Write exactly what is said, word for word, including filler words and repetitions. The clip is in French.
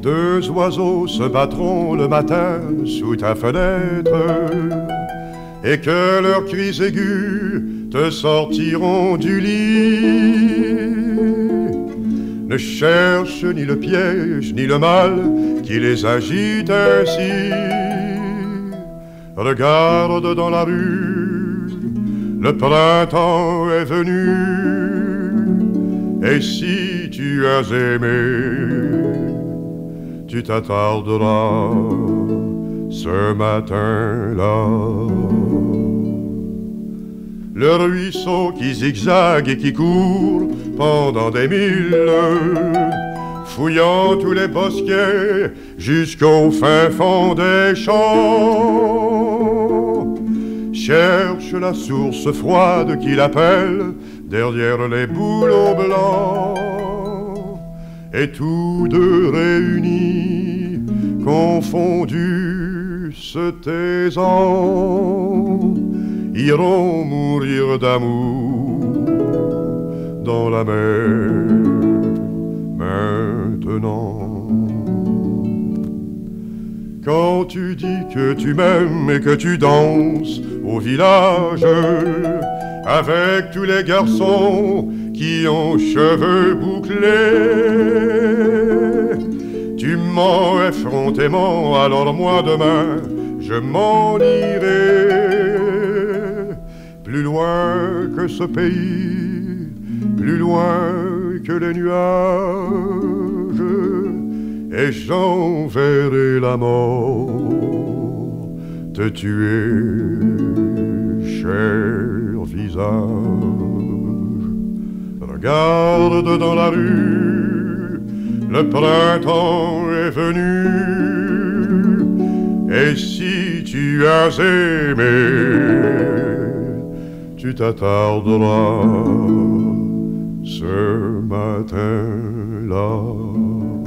Deux oiseaux se battront le matin sous ta fenêtre, et que leurs cris aigus te sortiront du lit. Ne cherche ni le piège ni le mal qui les agite ainsi. Regarde dans la rue, le printemps est venu, et si tu as aimé, tu t'attarderas ce matin-là. Le ruisseau qui zigzague et qui court pendant des milles, fouillant tous les bosquets jusqu'au fin fond des champs, cherche la source froide qui l'appelle derrière les bouleaux blancs. Et tous deux réunis, confondus, se taisant, iront mourir d'amour dans la mer maintenant. Quand tu dis que tu m'aimes et que tu danses au village avec tous les garçons qui ont cheveux bouclés, tu mens effrontément, alors moi demain je m'en irai plus loin que ce pays, plus loin que les nuages, et j'enverrai la mort te tuer, cher visage. Regarde dans la rue, le printemps est venu, et si tu as aimé, tu t'attarderas ce matin-là.